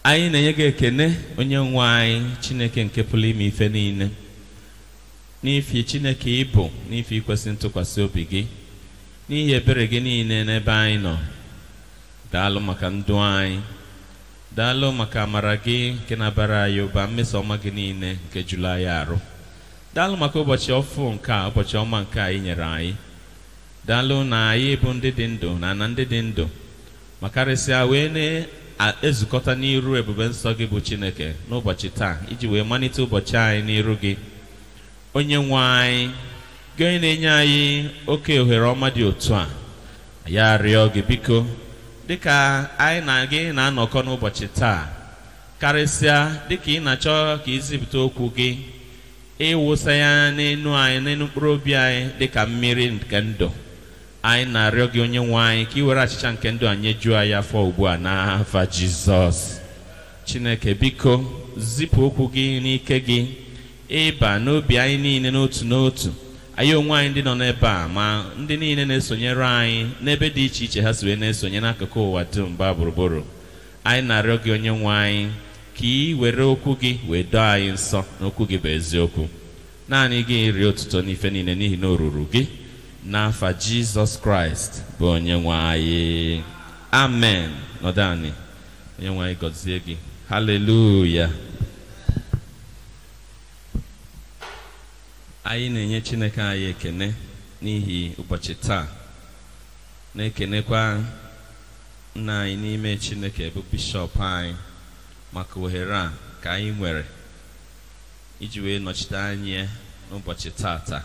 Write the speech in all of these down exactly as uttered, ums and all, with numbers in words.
anyị na-enye gị ekene onye nwe anyị Chineke nke pụrụ ime ife niile n'ifi Chineke ịbụ n'ifi ikwesị ntụkwasị obi gị n'ihi ebere gị niile n'ebe anyị nọ. Daalụ maka ndụ anyị, daalụ maka amara gị nke na-abara anyị ụba, mmeso ọma gị niile nke jụrụ anyị arụ. Daalụ maka ụbọchị ọfụ nke a, ụbọchị ọma nke anyị nyere anyị. Daalụ na anyị bụ ndị dị ndụ na na ndị dị ndụ ma karịsịa wee na-ezukọta n'iru ebube nsọ gị bụ Chineke n'ụbọchị taa iji wee malite ụbọchị anyị n'iru gị. Onye nwe anyị gị onye na-enye anyị oke ohere ọma dị otu a, ya rịọ gị biko dịka anyị na gị na-anọkọ n'ụbọchị taa, karịsịa dịka ị na-achọ ka izipụta okwu gị ịwụsa ya n'enu anyị n'enu mkpụrụ obi anyị dịka mmiri nke ndụ. Anyị na-arịọ gị onye nwe anyị ka ị were achịcha nke ndụ anyị juo anyị afọ ugbu a n'afa Jizọs. Chineke biko zipụ okwu gị n'ike gị ịba n'obi anyị niile n'otu n'otu, anyị onwe anyị ndị nọ n'ebe a ma ndị niile na-esonyere anyị n'ebe dị iche iche ha si wee na-esonye n'akụkụ ụwa dum gbaa gburugburu. Anyị na-arịọ gị onye nwe anyị ka ị were okwu gị wee doo anyị nsọ n'okwu gị bụ eziokwu. Naanị gị rie otuto n'ife niile n'ihi na o ruru gị, n'afa Jizọs Kraịst bụ onye nwe anyị. Amen. Nọdụ anyị. Onye nwe anyị gọzie gị. Haleluya. Anyị na-enye Chineke anyị ekene n'ihi ụbọchị taa, na-ekenekwa nna anyị n'ime Chineke bụ bishọp anyị maka ohere a ka anyị nwere iji wee nọchite anyị n'ụbọchị tata.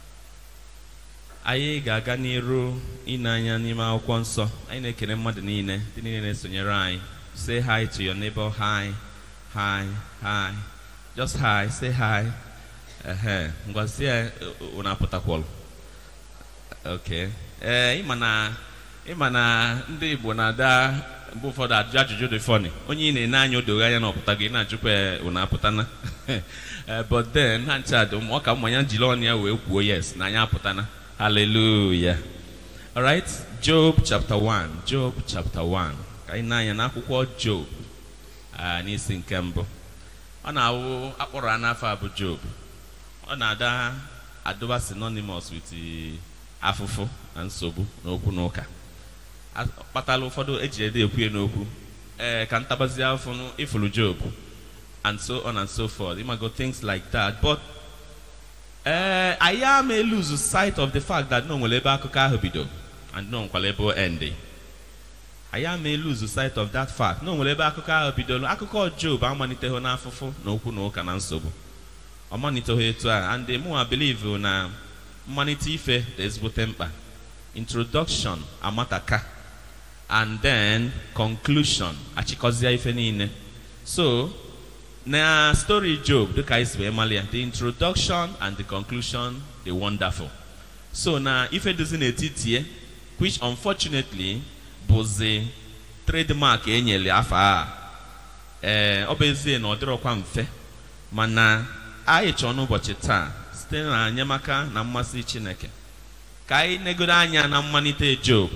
Anyị ga-aga n'iru ịna anya n'ime akwụkwọ nsọ. Anyị na-ekene mmadụ niile ndị niile na-esonyere anyị. Say hi to your neighbor. Hi, hi, hi. Just hi. Say hi. Ehe, ngwazi ya unapụtakwalụ. Okay. Eh, ịma na ịma na ndị Igbo na-ada mgbe ụfọdụ ajụ ajụjụ dị funny. Onye ị na-ene anya odoghị anya na ọpụta gị na-ajụkwa unapụtana. But then ha ncha dị ọ ka mmanya jiri ọnụ ya wee kwuo yes na anya apụtana. Hallelujah. All right, Job chapter one. Job chapter one. Ka anyị na-anya n'akwụkwọ Job ah n'isi nke mbụ. Ọ na-awụ akpọrọ n'afọ a bụ Job. Ọ na-ada adọba synonymous with afụfụ na nsogbu n'okwu n'ụka. Kpatala ụfọdụ eji ede ekwu ya n'okwu. Ee, ka ntabazi afọ ifuru Job and so on and so forth. You might go things like that. But uh, I may lose sight of the fact that no nwere ebe akụkọ ahụ bido and no nwere ebe end. I may lose sight of that fact. No nwere ebe akụkọ ahụ bido. Akụkọ Job amaliteghị n'afụfụ n'okwu n'ụka na nsogbu. Amaliteghị etu a, and the more I believe na mmalite ife dị ezigbote mkpa. Introduction amataka, and then conclusion achịkọzie ife niile. So na story Job dịka isi wee malia, the introduction and the conclusion dey wonderful. So na ife dozi n'etiti, which unfortunately bụzi trademark enyere afọ a. Ee, ọ bụ ezie na ọ dịrọkwa mfe, mana anyị chọọ n'ụbọchị taa site na enyemaka na mmasị Chineke ka anyị negodo anya na mmalite Job,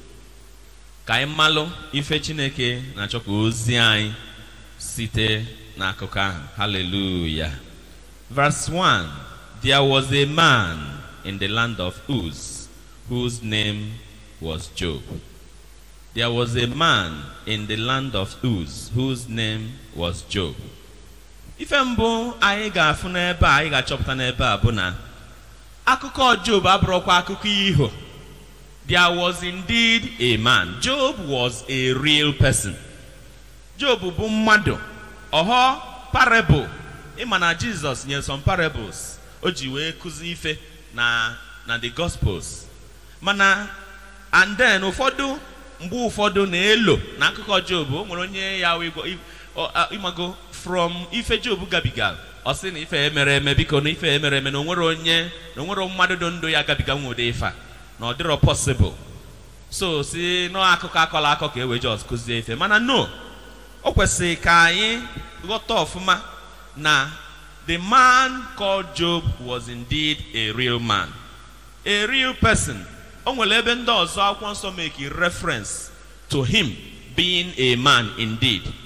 ka anyị malụ ife Chineke na-achọ ka ozi anyị site n'akụkọ ahụ. Hallelujah. Verse one. There was a man in the land of Uz whose name was Job. There was a man in the land of Uz whose name was Job. Ife mbụ anyị ga-afụ n'ebe a, anyị ga-achọpụta n'ebe a bụ na akụkọ Job abụrụkwa akụkọ iho. There was indeed a man. Job was a real person. Job bụ mmadụ. Ọhọ parable. Ịma na Jesus nyere some parables o ji wee kụzi ife na na the Gospels. Mana and then ụfọdụ mgbe ụfọdụ na-elo na akụkọ Job. O nwere onye ya imago from ife Job gabiga. Ọ sị na ife emere eme biko na ife emere eme na onwere onye na onwere mmadụ dị ndụ ya gabiga nwode ife a na ọ dịrọ possible. So si no akụkọ akọla akọ ka e wee just kụzie ife. Mana no, o kwesịrị ka anyị ghọta ọfụma na the man called Job was indeed a real man, a real person. O nwere ebe ndị ọzọ akwụkwọ nsọ make reference to him being a man indeed.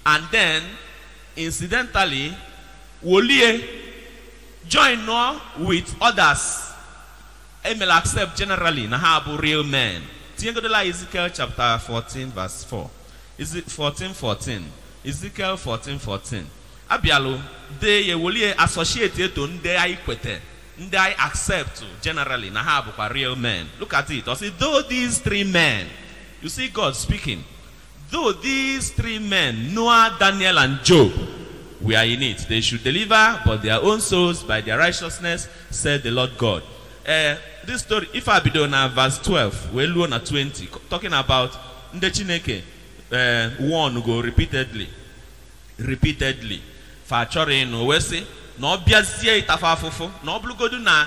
and then incidentally wolie join no with others. Emel accept generally na ha bu real men. Tiengodola Ezekiel chapter fourteen verse four. Is it fourteen fourteen? Ezekiel fourteen fourteen. Abialo they ye wolie associate to nde ai kwete. Nde ai accept generally na ha bu real men. Look at it. I say though these three men, you see God speaking. Though these three men, Noah, Daniel, and Job, we are in it. They should deliver but their own souls by their righteousness, said the Lord God. Uh, this story, if I be done now, verse twelve, we're low at twenty, talking about Nde Chineke, uh, one go repeatedly, repeatedly. Fachore no wese, no biazie itafafofo, no blugodu na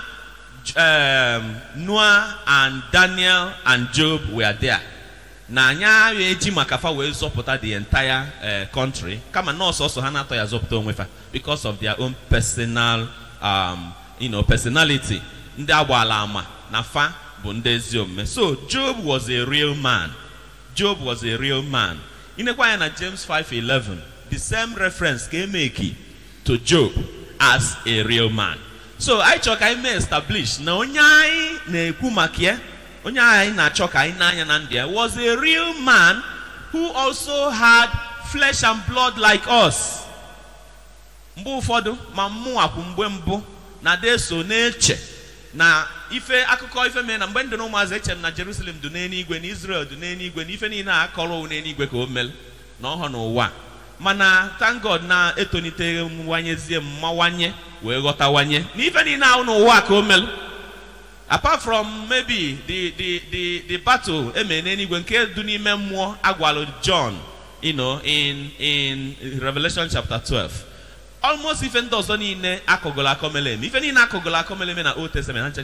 um, Noah and Daniel and Job were there. Na anya eji makafa we zopota the entire uh, country. Kama no so so hana to ya zopota onwefa because of their own personal um you know personality. Ndị agbala ama na fa bụ ndị ezi omume. So Job was a real man. Job was a real man. Inekwa ya na James five eleven, the same reference can make to Job as a real man. So I chọrọ ka may establish na onye anyị na-ekwu maka ya, onye anyị na-achọ ka anyị n'anya na ndị was a real man who also had flesh and blood like us. Mgbe ụfọdụ ma mmụọ akwụ mgbe mbụ na deso na-eche na ife akụkọ ife mee na mgbe ndị ụmụazị eche na Jerusalem dị n'eluigwe na Israel dị n'eluigwe na ife niile akọrọ n'eluigwe ka o mel na ọhọ n'ụwa. Mana thank God na etonite mwanyezie mmawanye wee ghọtawanye na ife niile ahụ n'ụwa ka o mel. Apart from maybe the the the the battle eme n'eluigwe nke dị n'ime mmụọ agwalụ John, you know, in in Revelation chapter twelve. Almost even those don't in akogola komelem. Even in akogola komelem na Old Testament,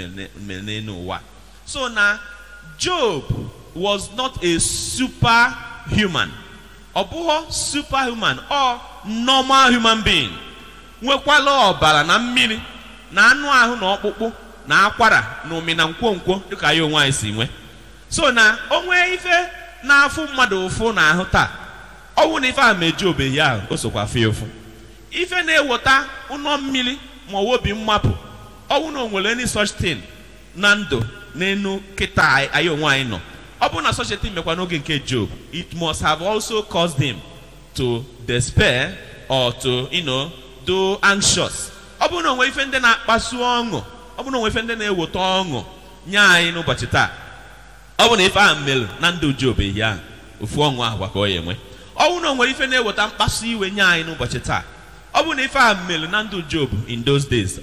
no. So now, Job was not a superhuman, or superhuman, or normal human being. Wekwalo obala na mmiri na anu ahu na okpukpu na akwara na omi na nkwonkwo dịka ya onwe anyị si nwe. So na onwe ife na afu mmadu ofu na ahụ taa. Ọwụ na ife a me Job ya o sokwa fe ofu. Ife na-ewota ụnọ mmiri ma obi mmapụ ọwụ na onwere any such thing na ndụ n'enu kịta anyị onwe anyị nọ. Ọ bụ na such a thing mekwa n'oge nke Job, it must have also caused him to despair or to, you know, do anxious. Ọ bụ na onwe ife ndị na-akpasu ọṅụ, ọ bụ na onwe ife ndị na-ewota ọṅụ nye anyị n'ụbọchị taa. Ọ bụ na ife ahụ mere na ndụ Job ya ofu ọṅụ ahụ ka ọ ya enwe. Ọ bụ na onwe ife na-ewota mkpasu iwe nye anyị n'ụbọchị taa. Job in those days,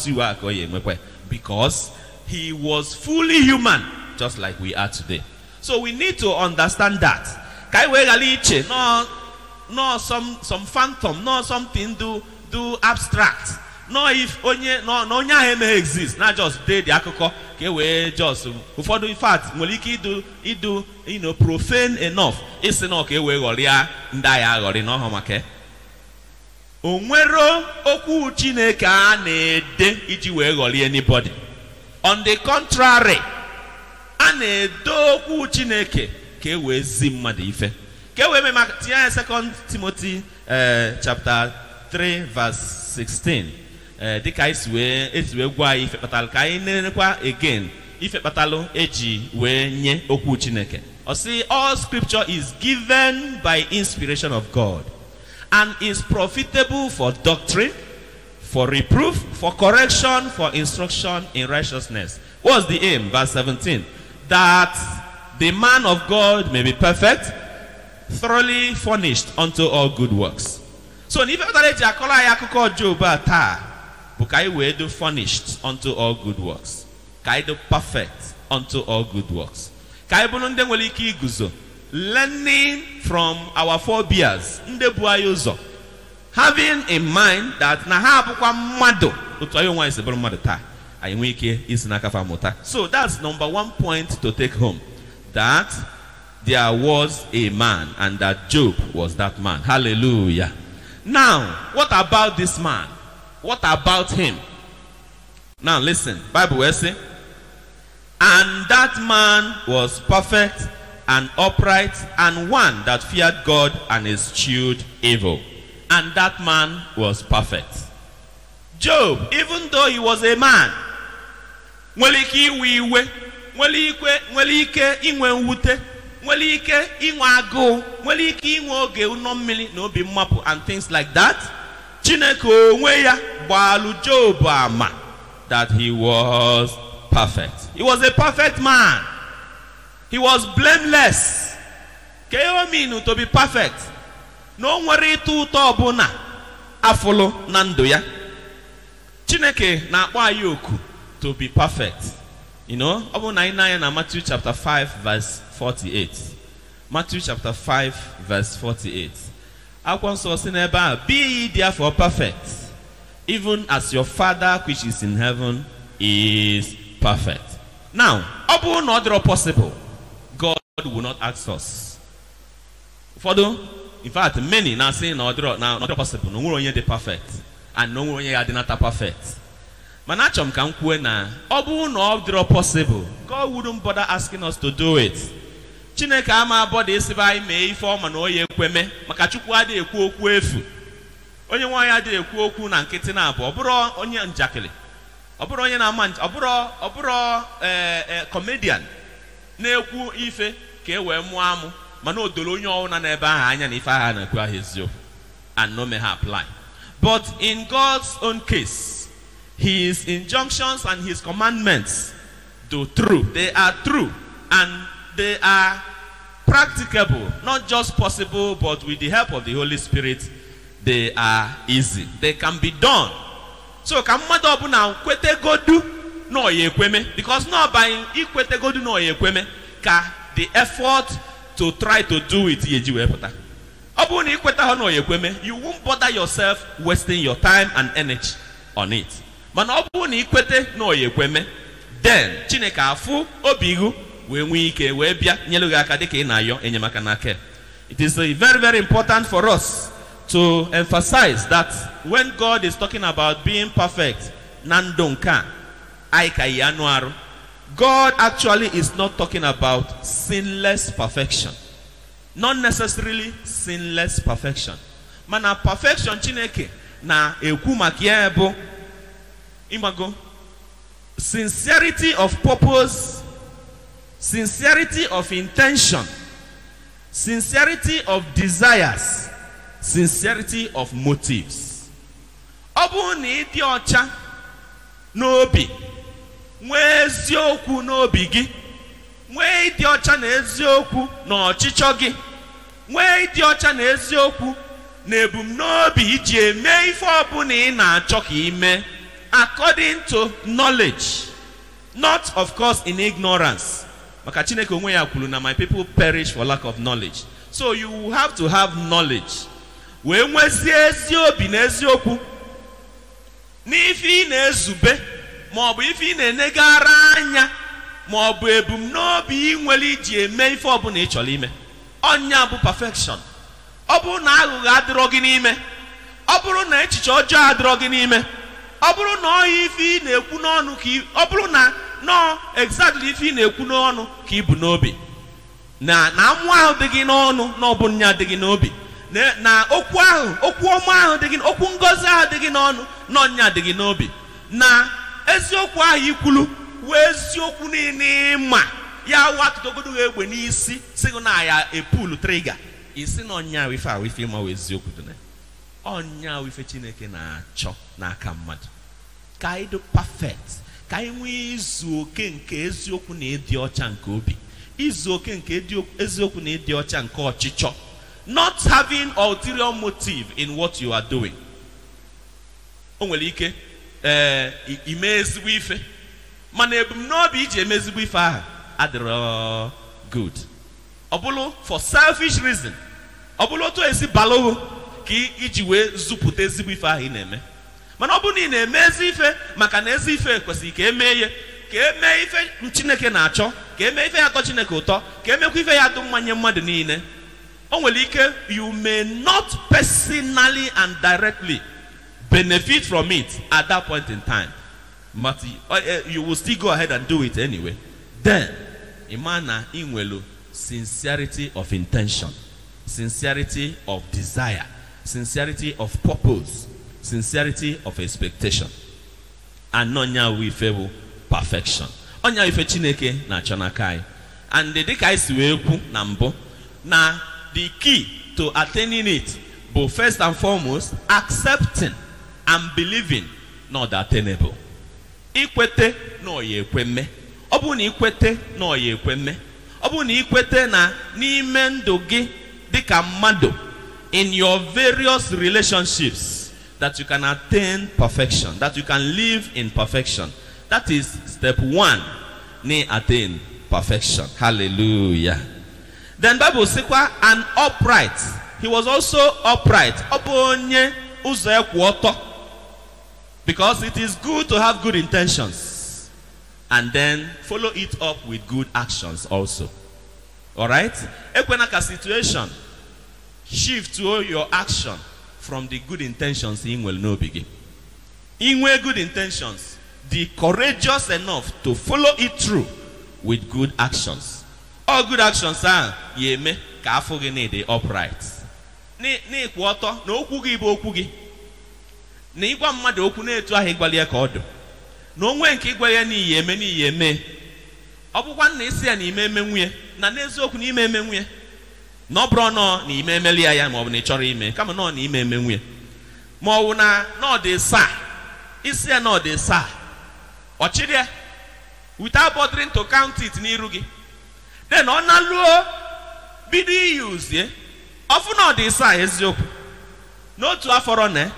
because he was fully human, just like we are today. So we need to understand that. No, no, some some phantom, no something do do abstract. No, if onye no no nya may exist, not just they the akoko. Okay, we just for the fact, moliki do it do you know profane enough. It's not okay. We golia ndaya gori no homake. Onwero okwu Chineke a na-ede iji wee ghọrị anybody. On the contrary, a na-ede okwu Chineke ka e wee zi mmadụ ife. Ka e wee mee maka tinye Second Timothy uh, chapter three verse sixteen. Uh, dịka isi wee esi wee gwa ife kpatalụ ka anyị nerekwa again ife kpatalụ eji wee nye okwu Chineke. Ọ sị all scripture is given by inspiration of God and is profitable for doctrine, for reproof, for correction, for instruction in righteousness. What's the aim? Verse seventeen. That the man of God may be perfect, thoroughly furnished unto all good works. So, if you Job ata, bukai we do furnished unto all good works. Kai do perfect unto all good works. Kai bununde weliki guzo. Learning from our forebears, having in mind that na ha bukwa mmado otu ayo nwa iseburu mmado taa anyị nwe ike isi n'aka fa mụta. So that's number one point to take home, that there was a man and that Job was that man. Hallelujah. Now, what about this man? What about him? Now listen, Bible will say, and that man was perfect, and upright, and one that feared God and eschewed evil. And that man was perfect. Job, even though he was a man, nwere ike iwe iwe, nwere ike nwere ike inwe mwute, nwere ike inwe agụụ, nwere ike inwe oge ụnọ mmiri na obi mmapụ and things like that. Chineke onwe ya gbalu Job ama that he was perfect. He was a perfect man. He was blameless. Ke o mean to be perfect? No nwere ịtụ ụtọ ọbụna afụlụ na ndụ ya. Chineke na-akpọ anyị oku to be perfect. You know, ọbụ na anyị na Matthew chapter five verse forty-eight. Matthew chapter five verse forty-eight. Akwụkwọ nsọ sị n'ebe a, be ye therefore perfect, even as your Father which is in heaven is perfect. Now, ọ bụrụ na ọ dịrọ possible, God will not ask us. Ụfọdụ, in fact, many now saying na ọ dịrọ na ọ dịrọ possible, na onwere onye dị perfect, and na onwere onye ya dị nata perfect. Mana achọrọ m ka m kwuo na ọ bụrụ na ọ dịrọ possible, God wouldn't bother asking us to do it. Chineke ama abọdụ esibe anyị mee ife ọma na oye ekweme, maka Chukwu adịghị ekwu okwu efu. Onye nwaanyị adịghị ekwu okwu na nkịtị na-abụ, ọ bụrụ onye njakịrị, ọ bụrụ onye na-ama ọ bụrụ ọ bụrụ ee comedian na-ekwu ife ka e wee mụọ amụ, mana o doro onye ọwụna n'ebe ahụ anya na ife agha na-ekwu ahụ eziokwu, and no may have apply. But in God's own case, his injunctions and his commandments do true. They are true, and they are practicable, not just possible, but with the help of the Holy Spirit, they are easy. They can be done. So, ka mmadụ ọbụla kwete godu no yekweme, because not by ikwete godu no yekweme ka the effort to try to do it yeji wepụta. Ọbụ na ikwete ha no yekweme, you won't bother yourself wasting your time and energy on it. Mana ọbụ na ikwete no yekweme, then Chineke afụ obi ihu we nwe ike we bịa nyelu gị aka dịka ị na-ayọ enyemaka n'aka. It is uh, very very important for us to emphasize that when God is talking about being perfect, nandonka, aikayanuaru, God actually is not talking about sinless perfection. Not necessarily sinless perfection. Mana perfection Chineke na ekwu maka ya bụ imago sincerity of purpose, sincerity of intention, sincerity of desires, sincerity of motives. Ọ bụ na ịdị ọcha n'obi, nwee eziokwu n'obi gị, nwee ịdị ọcha na eziokwu n'ọchịchọ gị, nwee ịdị ọcha na eziokwu na ebumnobi iji eme ife ọbụla ị na-achọ ka ime, according to knowledge, not of course in ignorance. Maka Chineke onwe ya kwuru na my people perish for lack of knowledge. So you have to have knowledge. Wee nwezi ezi obi na eziokwu n'ife ị na-ezube, ma ọ bụ ife ị na-enegara anya, ma ọ bụ ebumnobi ị nwere iji eme ife ọbụla ị chọrọ ime. Ọnya bụ perfection. Ọ bụrụ na aghụghọ adịrọ gị n'ime, ọ bụrụ na echiche ọjọọ adịrọ gị n'ime, ọ bụrụ na ọhịa ife ị na-ekwu n'ọnụ ka ọ bụrụ na no exactly ife ị na-ekwu n'ọnụ ka ị bụ n'obi, na na amụ ahụ dị gị n'ọnụ na ọ bụ nya dị gị n'obi, na okwu ahụ okwu ọma ahụ dị gị, okwu ngozi ahụ dị gị n'ọnụ na ọnya dị gị n'obi, na eziokwu ahụ ikwulu wee eziokwu niile ịma ya watụtogodo egbe n'isi sịgụ na ya epulu trigger isi na ọnya ife ahụ ife ịma wee eziokwu dị na ọnya ife Chineke na-achọ n'aka mmadụ ka anyị dị perfect, ka anyị nwee izu oke nke eziokwu na ịdị ọcha nke obi, izu oke nke eziokwu na ịdị ọcha nke ọchịchọ, not having ulterior motive in what you are doing. O nwere ike ee ime ezigbo ife, mana ebumnobi iji eme ezigbo ife ahụ adịrọ good. Ọ bụrụ for selfish reason, ọ bụrụ otu esi balụ ka iji wee zụpụta ezigbo ife ahụ ị na-eme. Mana ọ bụrụ na ị na-eme ezi ife maka na ezi ife kwesịrị ka emee ya, ka emee ife Chineke na-achọ, ka emee ife ya atọ Chineke ụtọ, ka emekwa ife ya atọ mmanye mmadụ niile. O nwere ike you may not personally and directly benefit from it at that point in time, but you will still go ahead and do it anyway. Then imana inwelu sincerity of intention, sincerity of desire, sincerity of purpose, sincerity of expectation. And nonya wifewu perfection. Onya wife Chineke na chanakai. And the dika isi weku na mbo. Na the key to attaining it, but first and foremost, accepting and believing not attainable. Ikwete no ye kweme. Obu ni ikwete no ye kweme. Obu ni ikwete na n'ime ndụ gị dịka mmadụ in your various relationships that you can attain perfection, that you can live in perfection. That is step one, ni attain perfection. Hallelujah. Then Bible says, and upright. He was also upright. Obonye uzo ekwu ọtọ. Because it is good to have good intentions and then follow it up with good actions also. Alright? Ekwenaka situation, shift to your action from the good intentions in will no begin. In way good intentions, be courageous enough to follow it through with good actions. All good actions are yeme ka afọ gị na-ede upright. Ni ni kwụ ọtọ na okwu gị bụ okwu gị. Na ịgwa mmadụ okwu na-etu ahụ ịgwali ya ka ọ dụ. Na onwe nke ịgwa ya n'iyi eme n'iyi eme. Ọ bụkwa na isi ya na ime eme nwunye na n'eziokwu na ime eme nwunye. Na ọ bụrụ nọ na ime emeli ya ya ma ọ bụ na ị chọrọ ime kama nọ na ime eme nwunye. Ma ọ bụ na nọ dị saa. Isi ya nọ dị saa. Ọ chịrị ya without bothering to count it n'iru gị. Then ọ na-alụọ bido iyuzie ọfụ na ọ dị saa eziokwu. N'otu afọrọ na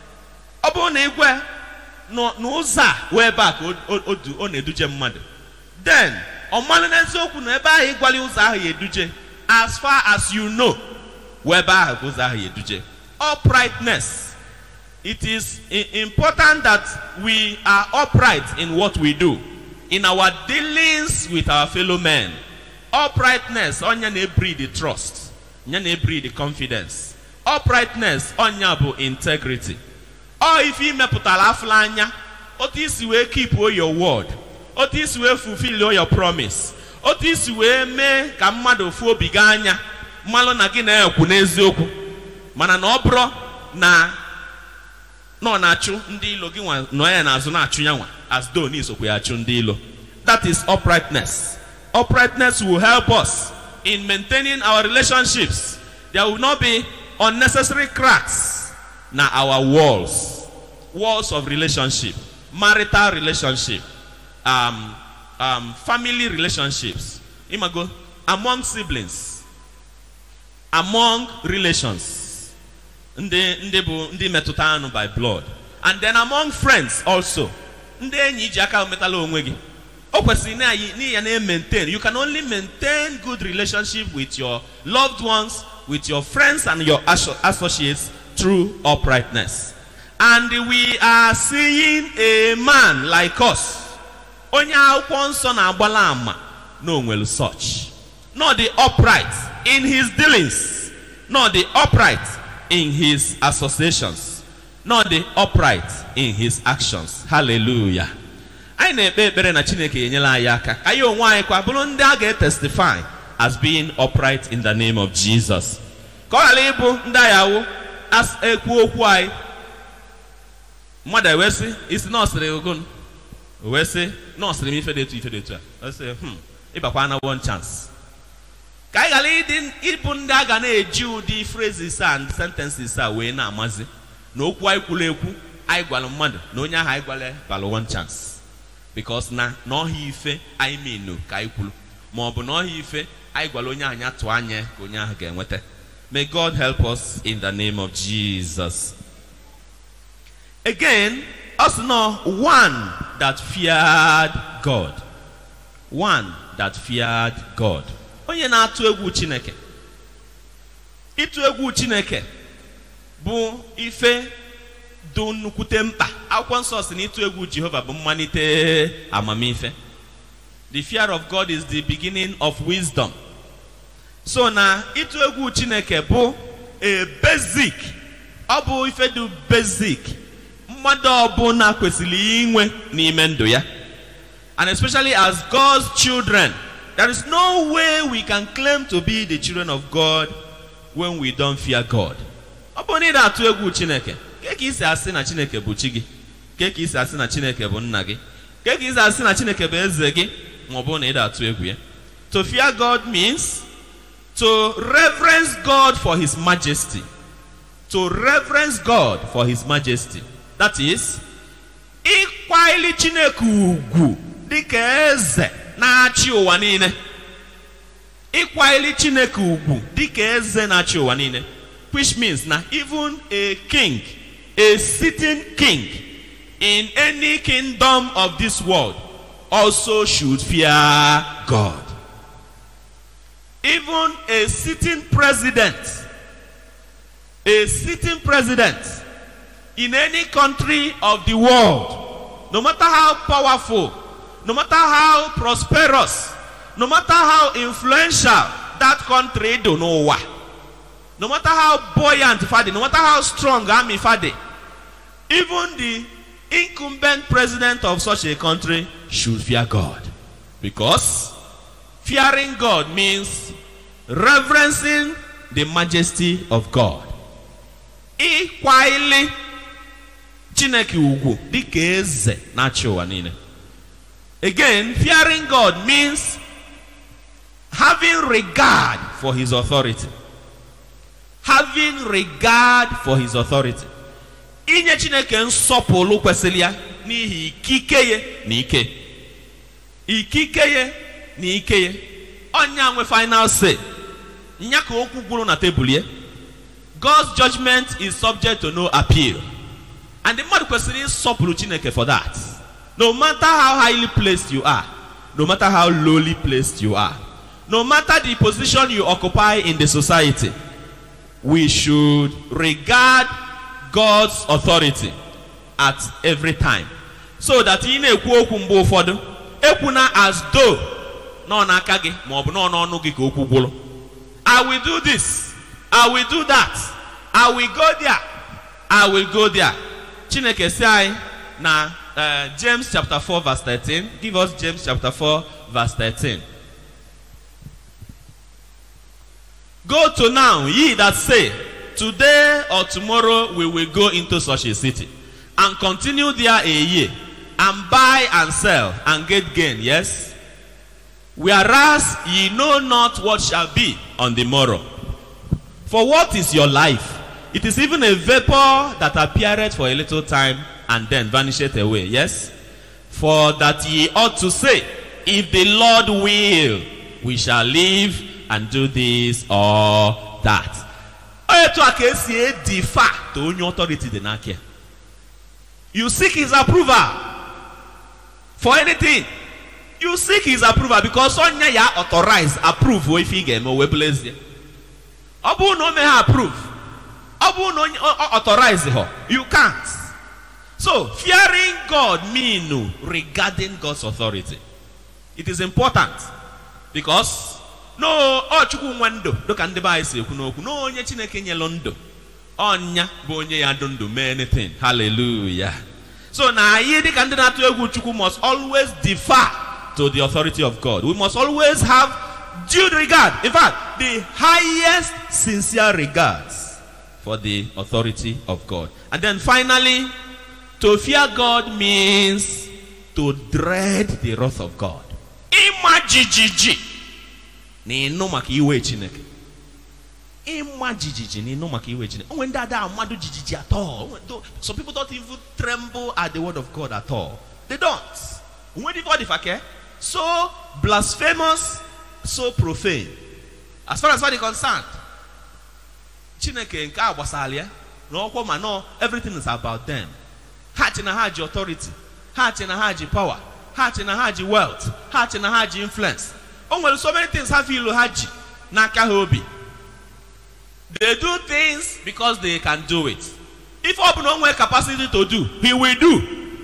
ọ bụrụ na igwe n'ụzọ a wee ebe a ka ọ na-eduje mmadụ. Then ọ malụ n'eziokwu na ebe ahụ ịgwali ụzọ ahụ ya eduje as far as you know wee ebe ahụ ka ụzọ ahụ ya eduje. Uprightness. It is important that we are upright in what we do, in our dealings with our fellow men. Uprightness onya na-breed the trust, onya na-breed the confidence. Uprightness onya bụ integrity. Or if you mepụtara afụla anya, otu isi wee keep your word, otu isi wee fulfill your promise, otu isi wee mee ka mmadụ fu obi ga anya mmalụ na gị na-ekwu n'eziokwu mana na ọ bụrụ na nọ na-achụ ndị ilo gị nwa nọ ya n'azụ na-achụ ya nwa as though n'isokwe ya achụ ndị ilo. That is uprightness. Uprightness will help us in maintaining our relationships. There will not be unnecessary cracks na our walls, walls of relationship, marital relationship, um, um, family relationships, imago, among siblings, among relations, ndị ndị bụ ndị metụta anụ by blood, and then among friends also. Ndị enyi ji aka metala onwe gị. O kwesịrị na ya na maintain. You can only maintain good relationship with your loved ones, with your friends and your associates through uprightness. And we are seeing a man like us. Onye akwụkwọ nsọ na-agbala ama no nwere such. Not the upright in his dealings, not the upright in his associations, not the upright in his actions. Hallelujah. Anyị na-ekpe ekpere na Chineke enyela anyị aka. Anyị onwe anyị kwa bụrụ ndị a ga-testify as being upright in the name of Jesus. Ka ọ ghara ịbụ ndị ayawo as ekwu okwu anyị. Mmadụ ewee sị isi nọọsịrị ogon. Ewee sị nọọsịrị m ife dị etu ife dị etu a. Ọ sị hmm ịbakwa na one chance. Ka anyị ghara ịdị ịbụ ndị a ga na-eji ụdị phrases and sentences a wee na-amazi na okwu anyị kwuru ekwu anyị gwara mmadụ na onye ahụ anyị gwara bara one chance. Because na n'ọhịa ife anyị meenu ka anyị kwuru ma ọ bụ n'ọhịa ife anyị gwara onye anyị atụ anya ka onye ahụ ga-enweta. May God help us in the name of Jesus. Again, us know one that feared God. One that feared God. Onye na-atụ egwu Chineke. Ịtụ egwu Chineke bụ ife do nnukwute mkpa. Akwụkwọ nsọ sị na ịtụ egwu Jehova bụ mmalite amamife. The fear of God is the beginning of wisdom. So na ịtụ egwu Chineke bụ a basic. Ọ bụ ife dị basic. Mmadụ ọbụla kwesịrị inwe n'ime ndụ ya. And especially as God's children, There is no way we can claim to be the children of God when we don't fear God. Oboni da atu egwu Chineke. Ke ka isi asị na Chineke bụ chi gị? Ke ka isi asị na Chineke bụ nna gị? Ke ka isi asị na Chineke bụ eze gị? Ma ọ bụ na ị da atu egwu ya. To fear God means to reverence God for his majesty. To reverence God for his majesty. That is, ịkwanyere Chineke ugwu dịka eze na-achị ụwa niile. Ịkwanyere Chineke ugwu dịka eze na-achị ụwa niile. Which means na even a king, a sitting king in any kingdom of this world also should fear God. Even a sitting president, a sitting president in any country of the world, no matter how powerful, no matter how prosperous, no matter how influential that country don't know why, no matter how buoyant fade, no matter how strong army fade, even the incumbent president of such a country should fear God. Because fearing God means reverencing the majesty of God. Ịkwanyere Chineke ugwu dịka eze na-achị ụwa niile. Again, fearing God means having regard for his authority. Having regard for his authority. Inye Chineke nsọpụrụ kwesịrị ya n'ihi ikike ya na ike. Ikike ya na ike ya. Onya nwe final say. Nya ka okwu gwuru na tebụl ya. God's judgment is subject to no appeal. And the mmadụ kwesịrị nsọpụrụ Chineke for that. No matter how highly placed you are, no matter how lowly placed you are, no matter the position you occupy in the society, we should regard God's authority at every time. So that in ekwu okwu mgbe ụfọdụ, ekwuna as though no n'aka gị ma ọ bụ no n'ọnụ gị ka okwu gwụrụ. I will do this. I will do that. I will go there. I will go there. Chineke sị anyị na uh, James chapter four verse thirteen. Give us James chapter four verse thirteen. Go to now, ye that say, today or tomorrow we will go into such a city, and continue there a year, and buy and sell, and get gain, yes? Whereas ye know not what shall be on the morrow. For what is your life? It is even a vapor that appeareth for a little time, and then vanisheth away, yes? For that ye ought to say, if the Lord will, we shall live and do this or that. You seek his approval for anything. You seek his approval because on ya authorize, approve if he game or we bless you. Abu no may approve. Abu no authorize her. You can't. So fearing God means regarding God's authority. It is important because no oh chukwu nwando do ka ndị ba isi ekwu n'okwu no onye Chineke nyelo ndụ onya bụ onye ya ndụ ndụ mee anything. Hallelujah. So na anyị dị ka ndị na-atụ egwu Chukwu must always defer to the authority of God. We must always have due regard, in fact the highest sincere regards for the authority of God. And then finally, to fear God means to dread the wrath of God. Imajijiji ni no maka iwe Chineke. Imajijiji ni no maka iwe Chineke. When that amadu jijiji at all. Some people don't even tremble at the word of God at all. They don't. When the fake, so blasphemous, so profane. As far as what is concerned, Chineke nka agbasalia no kwoma no everything is about them. Ha china haji authority, ha china haji power, ha china haji wealth, ha china haji influence. Oh well, so many things have you haji naka hobi. They do things because they can do it. If open no capacity to do, he will do.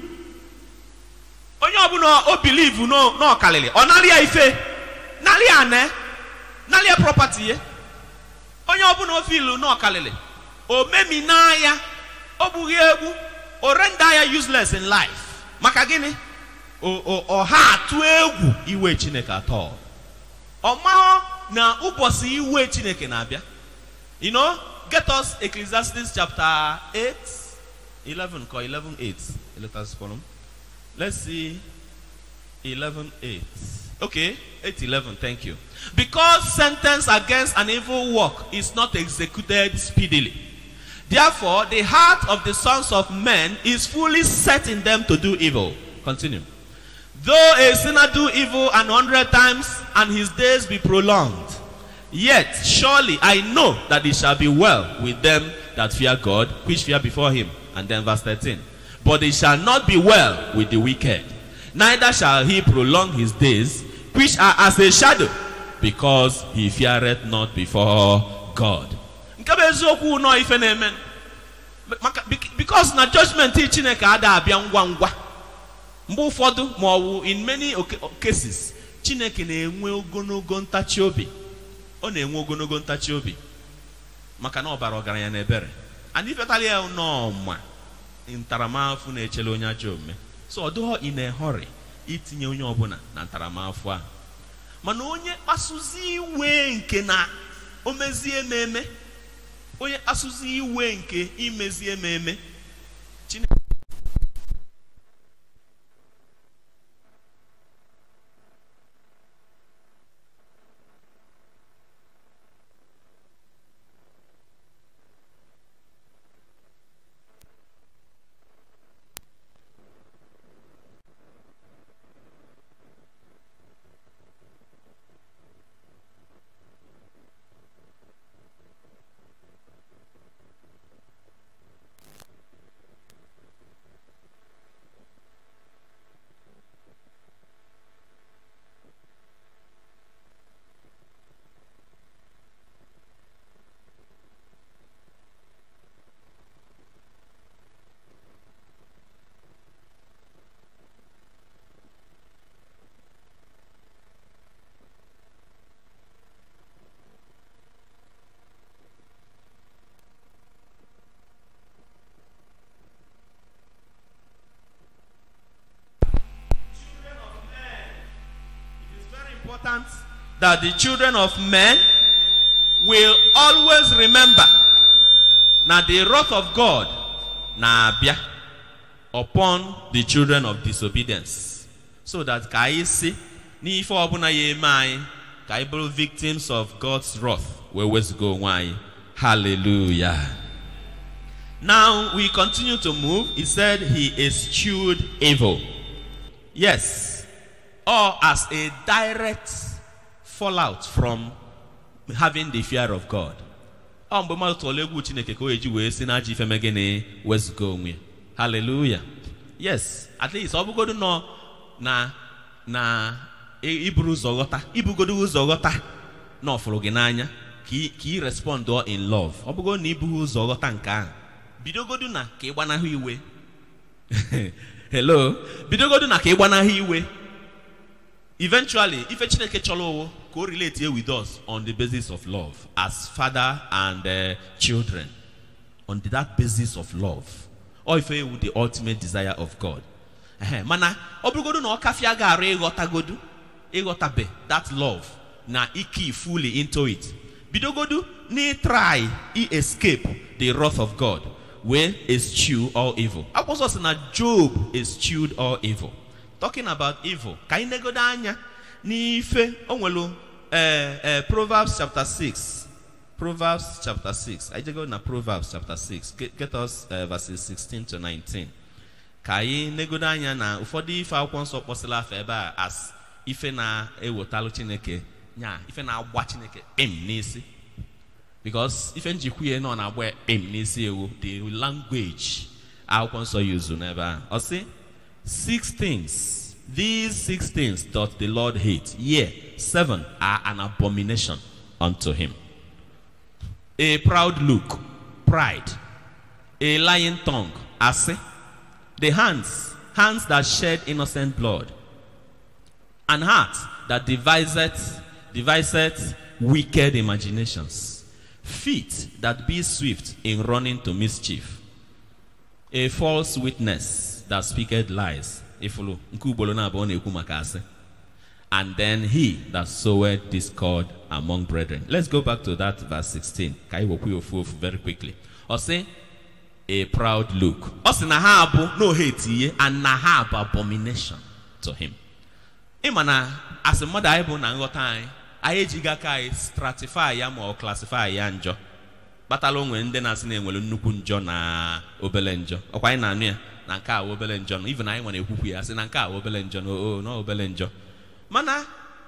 Onye obuno o believe no no kalele. Onalia ife, nalia ne, nalia property. Onye obuno feel no kalele. O memi na ya, obugi egwu, o render ya useless in life. Maka gini? O o o ha atu egwu iwe Chineke at all. Omaho na ubosi iwe Chineke na-abịa. You know, get us Ecclesiastes chapter eight, eleven, or eleven eight. Let us follow. Let's see eleven eight. Okay, eight eleven, thank you. Because sentence against an evil work is not executed speedily. Therefore, the heart of the sons of men is fully set in them to do evil. Continue. Though a sinner do evil an hundred times, and his days be prolonged, yet surely I know that it shall be well with them that fear God, which fear before him. And then verse thirteen. But it shall not be well with the wicked, neither shall he prolong his days, which are as a shadow, because he feareth not before God. Because na judgment Chineke ada abịa ngwa ngwa. Mgbe ụfọdụ ma ọ in many cases Chineke na-enwe ogologo ntachi obi. Ọ na-enwe ogologo ntachi obi maka na ọ bara ọgaranya na ebere. And ifetali ya n'ọma ntaramahụhụ na-echele onye ajọ omume. So ọ dụghọ in a hurry itinye onye ọbụla na ntaramahụhụ a. Mana onye kpasuzi iwe nke na o mezie ememe, onye kpasuzi iwe nke imezi ememe, Chineke that the children of men will always remember na the wrath of God na abia upon the children of disobedience, so that ka anyị si n'ife ọbụla ya eme anyị ka anyị bụrụ victims of God's wrath wee wezuga onwe anyị. Hallelujah. Now we continue to move. He said he eschewed evil. Yes, or as a direct fallout from having the fear of God. Hallelujah. Yes, at least obugodu no na na iburu zogota ibugodu zogota no furu gi n'anya ki ki respond in love. Obugodu na ibu zogota nka bidogodu na ka igbanahu iwe. Hello, bidogodu na ka igbanahu iwe. Eventually, if a Chineke cholo correlate here with us on the basis of love as father and uh, children, on that basis of love, or if you with the ultimate desire of God. Mana obugodu no kafia ga re gotagodu egotabe that love na iki fully into it. Bidogodu ni try e escape the wrath of God where eschew all evil. Apostle says na Job eschewed all evil. Talking about evil, kainegodanya ni fe onwelu eh Proverbs chapter six. Proverbs chapter six. I just go na Proverbs chapter six. Get, get us uh, verses sixteen to nineteen. Kai negodanya na ufodi ife akwụkwọ nsọ kpọsịla afa ebe a as ife na ewotalu Chineke nya ife na agba Chineke em n'isi. Because ife njikwuye no na agba em n'isi ewu the language akwụkwọ nsọ use n'ebe a. O si six things, these six things doth the Lord hate. Yea, seven are an abomination unto him. A proud look, pride. A lying tongue, ase. The hands, hands that shed innocent blood. An heart that deviseth, deviseth wicked imaginations. Feet that be swift in running to mischief. A false witness that speaketh lies. and then he that soweth discord among brethren. Let's go back to that verse sixteen. Very quickly. Or say, a proud look. Us na ha no hate and na ha abomination to him. Imana as a mother able na ngotai, I jigakai stratify yam or classify yanjo. But along when then as name will nukun John na obelenjo. Or why na near Nanka obelenjo. Even I want a whoopee as in Nanka obelenjo. Oh no obelenjo. Mana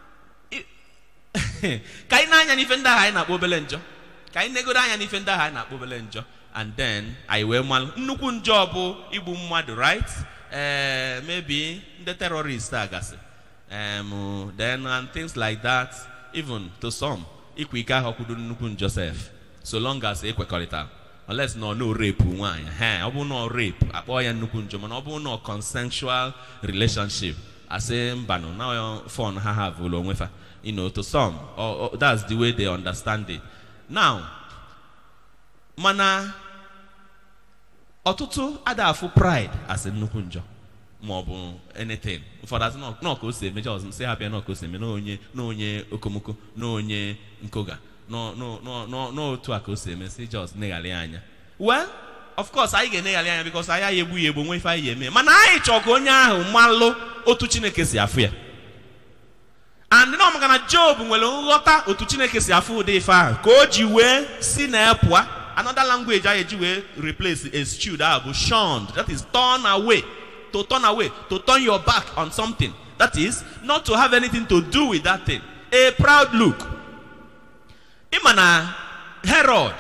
Kaina and ifenda high na obelenjo. Kaine go and ifenda high na obelenjo. And then I will mal nukun jobo ibu mad right? Uh, maybe the terrorist agase. Um then and things like that, even to some, ikwika hokudu nukun Joseph. So long as they call it out. Unless no no rape one. Hey, obu no rape. Aboy and nukun joman, obu no consensual relationship. I say mbano now phone ha have ulonwefa. You know, to some. Or, or that's the way they understand it. Now, mana otutu ada for pride as a nukunjo. Mobu anything. For that no no ko say me just say happy no ko say me no onye no onye okomuko no onye nkoga. No, no, no, no, no, to accuse me, say just negalianya. Well, of course, I get negalianya because I have a yebu when I hear me. Man, I chogonya, malo, otuchineke siafia. And no, I'm gonna job when Lota, otuchineke siafu de fa. Go jiwe, sinepwa. Another language I jiwe replace is stew that was shunned. That is turn away. To turn away. To turn your back on something. That is not to have anything to do with that thing. A proud look. Imana Herod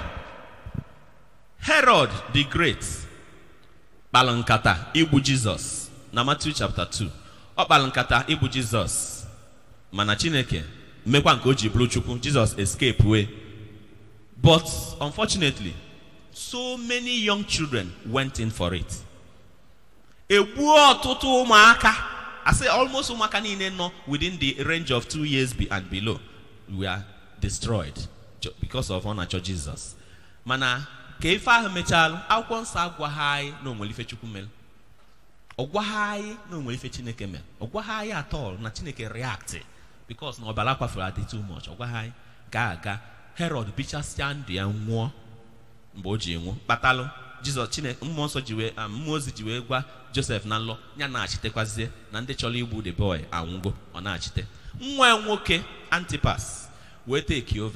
Herod the Great Balankata Ibu Jesus na Matthew chapter two. O Balankata Ibu Jesus Mana Chineke mekwa nke oji blu chukwu. Jesus escape way. But unfortunately, so many young children went in for it. Ebu ọtụtụ ụmụaka. I say almost ụmụaka niile no within the range of two years and below were destroyed because of unnatural Jesus. Mana keifa mechal akwon sa gwahai no mwelife chukwu mel. Ogwahai no mwelife Chineke mel. Ogwahai at all na Chineke react because no balakwa for too much. Ogwahai ga ga Herod bicha stand ya nwo mboji nwo batalo Jesus Chineke mmụọ nsọ jiwe mmụọ ozi jiwe gwa Joseph na nlo nya na achitekwazie na ndị chọrọ igbu the boy anwugo ọ na achite. Nwa nwoke Antipas we take over.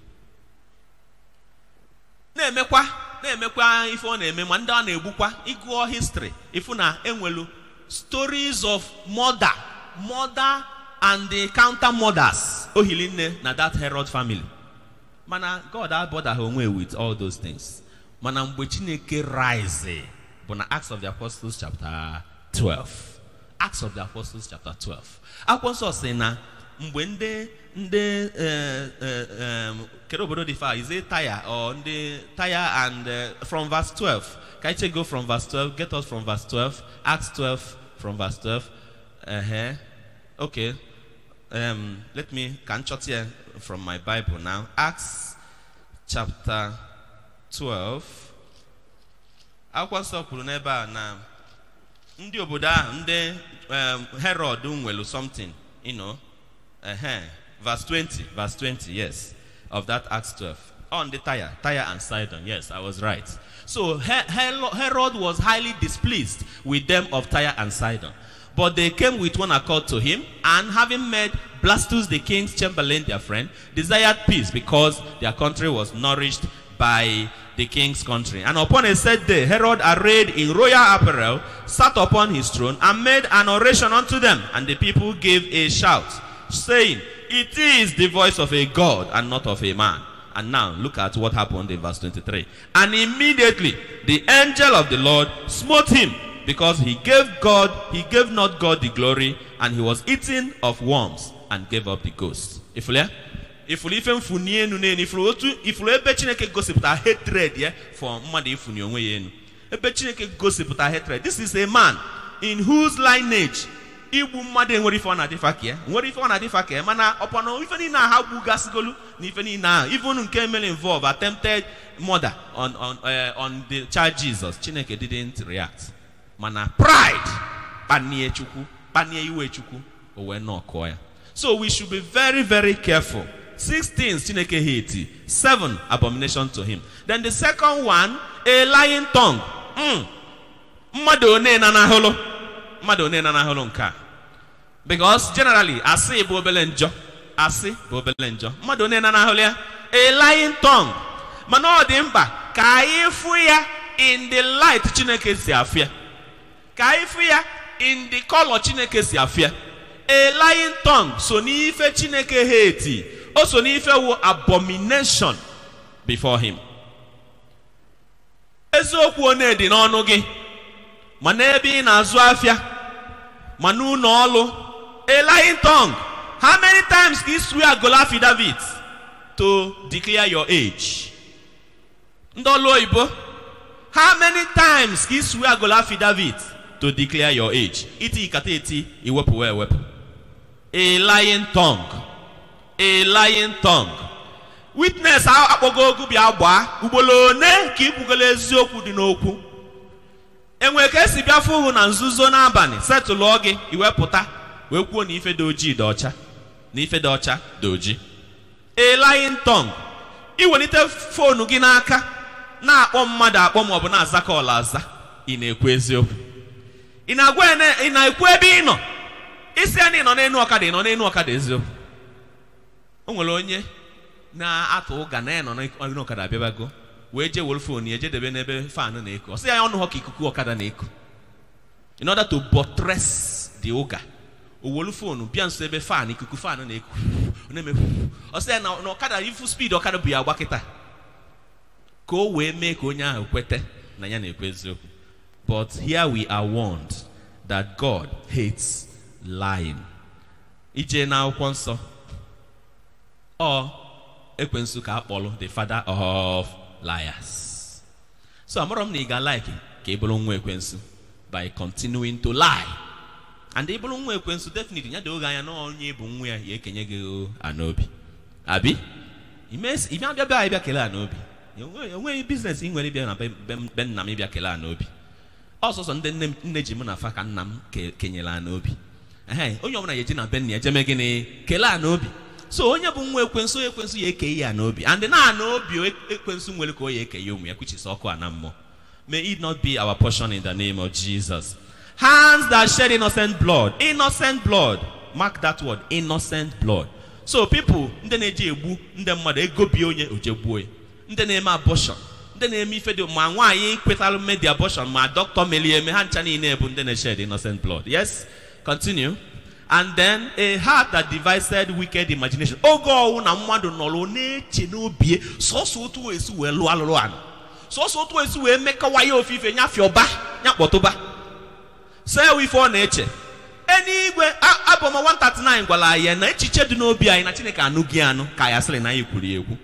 Na-emekwa na-emekwa ife ọ na-eme ma ndị a na-egbukwa ịgụọ history ifu na enwelu stories of murder murder and the counter murders ohilinne na that Herod family. Mana God had bother her onwe with all those things. Mana mgbe Chineke rise bụ na Acts of the Apostles chapter twelve. Acts of the Apostles chapter twelve. Akwụkwọ nsọ sị na mgbe ndị ndị kedu obodo dị fa is it Tyre or ndị Tyre and uh, from verse twelve. Can I take go from verse twelve? Get us from verse twelve. Acts twelve from verse twelve. Uh-huh. Okay. Um, let me can short here from my Bible now. Acts chapter twelve. Akwụkwọ nsọ kwuru n'ebe a na ndị obodo ahụ ndị Herod nwelu something, you know. Uh-huh. Verse twenty, verse twenty, yes, of that Acts twelve. On the Tyre, Tyre and Sidon, yes, I was right. So Herod was highly displeased with them of Tyre and Sidon. But they came with one accord to him, and having met Blastus the king's chamberlain, their friend, desired peace because their country was nourished by the king's country. And upon a set day, Herod, arrayed in royal apparel, sat upon his throne and made an oration unto them. And the people gave a shout, saying, it is the voice of a God and not of a man. And now look at what happened in verse twenty-three. And immediately the angel of the Lord smote him, because he gave God, he gave not God the glory, and he was eaten of worms and gave up the ghost. If you if you even funye nu ne if you if you ebe Chineke gosipụta hatred yeah for mmadụ ifuni onwe ya enu. Ebe Chineke gosipụta hatred. This is a man in whose lineage igbu mmadụ enwere ife ọ na-adịfa ka nwere ife ọ na-adịfa ka mana ọpọnọ ife niile ha gbugasigolu na ife niile ahụ even nke mere involve attempted murder on on uh, on the child Jesus. Chineke didn't react. Mana pride kpanie Chukwu kpanie iwe Chukwu o wee nọkọ ya. So we should be very, very careful. Six things Chineke hate. Seven, abomination to him. Then the second one, a lying tongue. Mm. Because generally, I say bobelenjo. I say bobelenjo. A lying tongue. Mano dimba. Kaifuya in the light Chineke siafia. Kaifuya in the color Chineke siafia. A lying tongue. So ni ife Chineke hate. Also ni ife wo abomination before him. Ezoku one di n'ọnụ gị. Ma n'ebe ị na-azụ afịa. Ma n'ụlọ ọlụ. A lying tongue. How many times can you swear Gola David to declare your age? Ndolo Ibo. How many times can you swear Gola David to declare your age? Iti ikate iti iwepu we wepu. A lying tongue. A lying tongue. Witness how apogogu bi agba ugbolo ne ka ibugole eziokwu dị n'okwu. Enwe ka esi bịa fụ na nzuzo n'abalị setụlụ oge iwepụta wee kwuo na ife dị ojii dị ọcha na ife dị ọcha dị oji. A lying tongue. Iwelite fonu gị n'aka na-akpọ mmadụ akpọ ma ọ bụ na-aza ka ọla aza ị na-ekwu eziokwu. Ị na-agwa ị na-ekwu ebe ị nọ. Isi ya na ị nọ n'enu ọkada ị nọ n'enu ọkada eziokwu. O nwere onye na-atụ ụga na ya nọ n'enu ọkada abịabago wee je were fonu ya jedebe n'ebe fan na-eku. Ọ sị ya ọnụ ha ka ikuku ọkada na-eku. In order to buttress the ụga. O wolu phone bịa nso ebe fan ikuku fan na-eku. Na-eme. Ọ sị ya na ọkada ifu speed ọkada bụ ya agba kịta. Ka o wee mee ka onye ahụ kwete na ya na-ekwu eziokwu. But here we are warned that God hates lying. Ije na akwụkwọ nsọ. Ọ ekwensu ka akpọrọ the father of liars. So amara m na ị ga-like ka ị bụrụ nwa ekwensu by continuing to lie. And ị bụrụ nwa ekwensu definitely nya doga anya na onye bụ nwa ya ekenye gị anobi. Abi? Imes ime abịa bịa bịa kele anobi. Enweghị business ị nwere bịa na be nna m bịa kele anobi. Ọsọsọ ndị nne nne ji m na afa ka nna m kenyere anobi. Ehe, onye ọbụla yeji na be nna ya jeme gịnị kele anobi. So onye bụ nwa ekwensu ekwensu ya eke ya anobi. And na anobi ekwensu nwere ka o ya eke ya ụmụ ya which is ọkụ ana mmụọ. May it not be our portion in the name of Jesus. Hands that shed innocent blood. Innocent blood. Mark that word. Innocent blood. So people, ndị na-eji egbu ndị mmadụ ego bi onye ojegbuo ya. Ndị na-eme abortion. Ndị na-eme ife dị ma nwaanyị kwetalụ mme the abortion ma doctor melie eme ha ncha niile bụ ndị na-shed innocent blood. Yes? Continue. And then a heart that devised wicked imagination. Oge ọwụ na mmadụ nọrọ na-eche n'obi sọsọ otu esi wee lụọ alụrụ anụ. Sọsọ otu esi wee mekawa ya ofufe nyafie ọba nyakpọtụba. Say we for nature. Anyway, Aboma one thirty-nine gwala ya na echiche dị n'obi anyị na Chineke anụghị anụ ka ya sịrị na ya ekwuru egwu.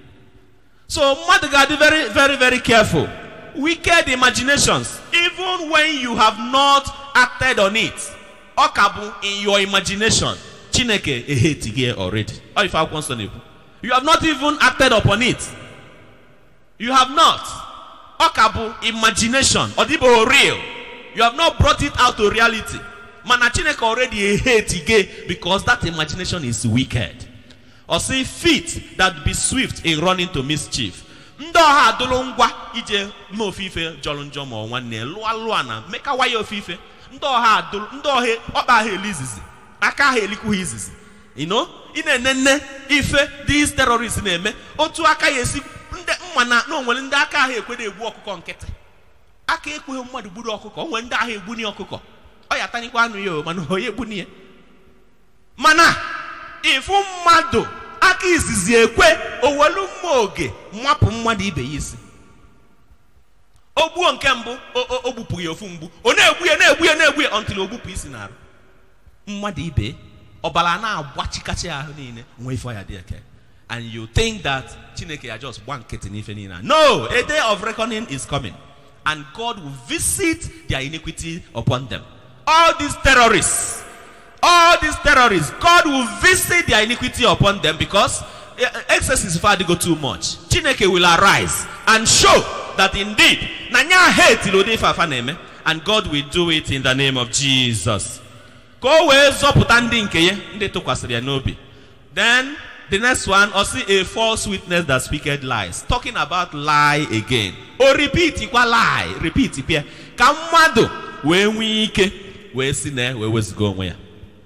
So mmadụ ga-adị very very very careful. Wicked imaginations, even when you have not acted on it. Okabu in your imagination. Chineke ehate gị already. Or if I want to you have not even acted upon it. You have not. Okabu imagination. Odibo real. You have not brought it out to reality. Mana Chineke already hate gay because that imagination is wicked. Or say feet that be swift in running to mischief. Ndo ha dolongwa ije me ofife jolonjo ma nwanne lua lua na meka wa ya ofife. Ndo ha dol ndo he okpa ha elizizi. Aka ha eliku izizi. You know? Ine nene ife these terrorists na-eme otu aka ya esi ndị mma na onwere ndị aka ha ekwede egbu ọkụkọ nkịtị. Aka ekweghị mmadụ gburu ọkụkọ onwe ndị ahụ egbuni ọkụkọ ọ ya tanikwa anụ ya mana onye egbuni ya mana ifu mmadụ aka izizi ekwe owelu mma oge mwapụ mmadụ ibe ya isi ogbuo nke mbụ o gbupụ ya ofu mgbu ọ na-egbu ya na-egbu ya na-egbu ya until o gbupụ isi n'arụ mmadụ ibe ọbara na-agbachikachi ahụ niile nwe ife ya dị eke and you think that Chineke ya just gba nkịtị n'ife niile. No, a day of reckoning is coming. And God will visit their iniquity upon them. All these terrorists, all these terrorists, God will visit their iniquity upon them because excess is far to go too much. Chineke will arise and show that indeed, Nanya hate and God will do it in the name of Jesus. Ko we zọpụta ndị nke ya ndị tụkwasịrị ya n'obi. Then the next one, or see a false witness that speaketh lies. Talking about lie again. Or repeat equal lie. Repeat it. Ka mmadụ wee nwee ike wee si na wee wezigo onwe ya.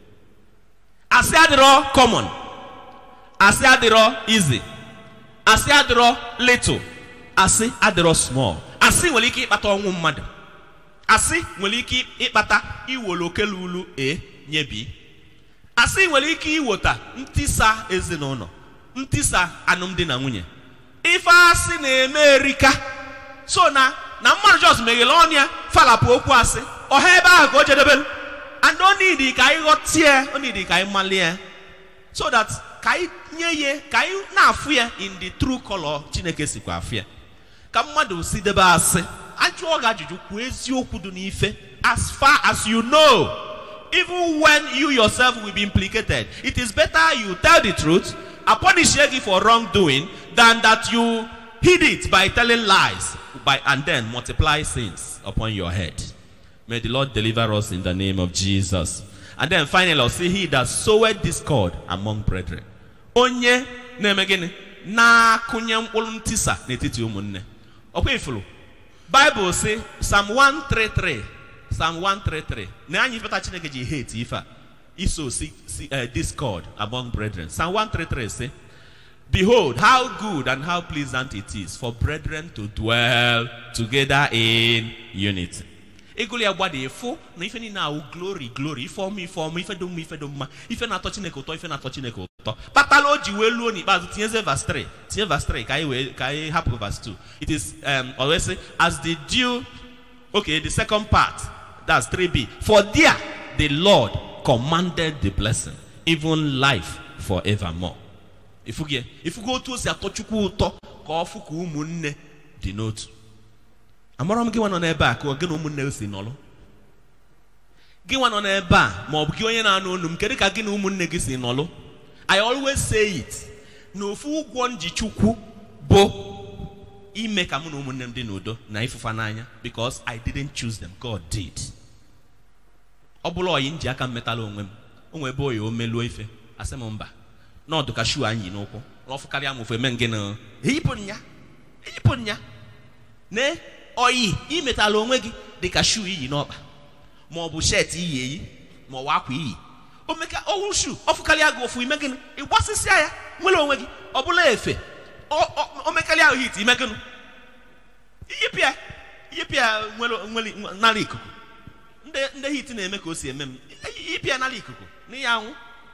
Asị adịrọ common. Asị adịrọ easy. Asị adịrọ little. Asị adịrọ small. Asị nwere ike ịkpata ọnwụ mmadụ. Asị nwere ike ịkpata iwolo kelulu e nyebi. Asị nwere ike iwota ntisa ezinụlọ, ntisa alụmdi na nwunye. Ife asị na-eme erika. So na na mmadụ just meghele ọnụ ya falapụ okwu asị. Ọha ebe ahụ ka o jedebelu. And o need ka anyị ghọtie, o need ka anyị malie. So that ka anyị nye ye, ka anyị na-afụ ya in the true color Chineke sikwa afụ ya. Ka mmadụ si debe asị. Ajụọ gị ajụjụ kwuo eziokwu dị n'ife as far as you know. Even when you yourself will be implicated, it is better you tell the truth and punish you for wrongdoing than that you hid it by telling lies by and then multiply sins upon your head. May the Lord deliver us in the name of Jesus. And then finally, I'll see he that soweth discord among brethren. Onye na-eme gịnị? Na-akụnye mkpụrụ ntisa n'etiti ụmụnne. Ọkwa ifuru. Bible say Psalm one thirty-three. Psalm one thirty-three. Na anyị feta Chineke ji hate ife a. Iso si, si, uh, discord among brethren. Psalm one thirty-three say, behold, how good and how pleasant it is for brethren to dwell together in unity. Egoli agbadi efo na ife ni na glory glory ife ọmụ ife ọmụ ife dum ife dum ma ife na-atọ Chineke ụtọ ife na-atọ Chineke ụtọ. Patala o ji wee luo n'ikpeazụ tinyeze verse three. Tinye verse three ka anyị wee ka anyị hapụ verse two. It is um always say as the dew. Okay, the second part, that's three B. For there the Lord commanded the blessing, even life forevermore. If you get, if you go to say atochukwu ụtọ ka ọfụ ka ụmụnne dị n'otu. Amara m gị nwa nọ n'ebe a ka gị na ụmụnne si nọlụ. Gị nwa nọ n'ebe a ma ọ bụ gị onye na-anụ olu m kedu ka gị na ụmụnne gị si nọlụ. I always say it. Na ofu ụgwọ nji Chukwu bụ ime ka mụ na ụmụnne m dị n'udo na ifufa n'anya because I didn't choose them, God did. Ọ bụla oyi nji aka mmetala onwe m. Onwe ebe oyi o meluo ife. Asị m mba. N'ọdụ ka shu anyị n'ụkwụ. N'ọfụkarịa m ofu eme ngị na eyipụ nya. Eyipụ nya. Ne oyi imetala onwe gị dị ka shu iyi n'ọkpa. Ma ọ bụ shirt iyi eyi, ma ọ bụ akwa iyi. O meka owu shu, ọfụkarịa gị ofu ime gị ịgbasịsịa ya, nwere onwe gị. Ọ bụla efe. O mekalia hit ime gị. Iyipịa, iyipịa nwere nwere nala ikuku. Ndị ndị hit na-eme ka o si eme m. Iyipịa nala ikuku n'iya anwụ.